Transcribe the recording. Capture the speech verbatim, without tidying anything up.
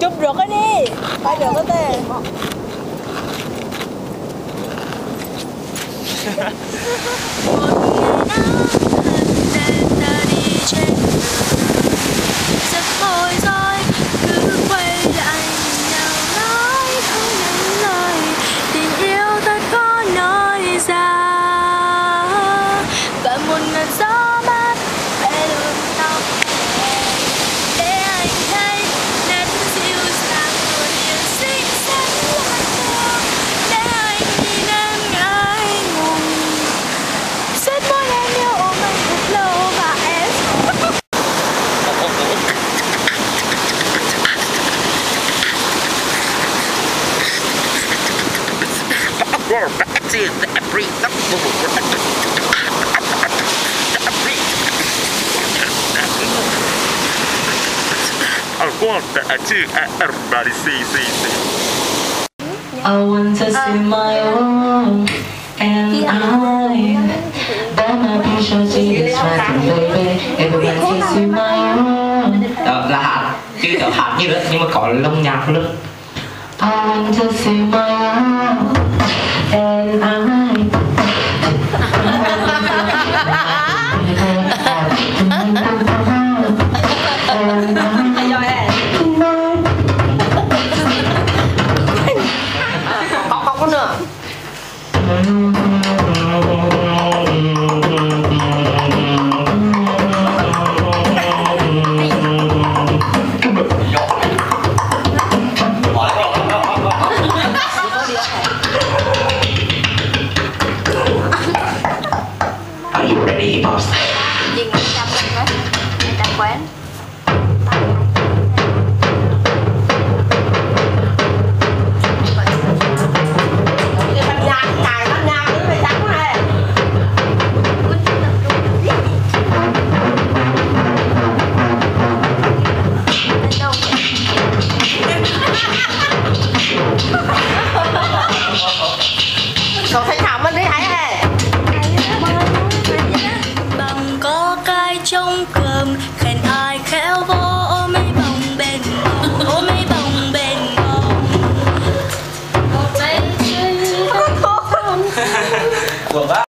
chụp được cái đi, phải được cái tê. Giấc thôi rồi cứ quay lại nhau nói không những lời tình yêu thật khó nói ra và một ngàn gió mát về đường tóc để anh thấy nét dịu dàng của điều xinh xắn loạn thường để anh nhìn em ngại ngùng xếp môi em yêu ôm anh thật lâu và em back to the every I want that too. Everybody see, see, see. I want to see my own and I that my picture is right, baby. Everyone can see my own. Đó là hạt, chứ kiểu hạt như vậy nhưng mà có lông nhạc luôn. I want to see my own.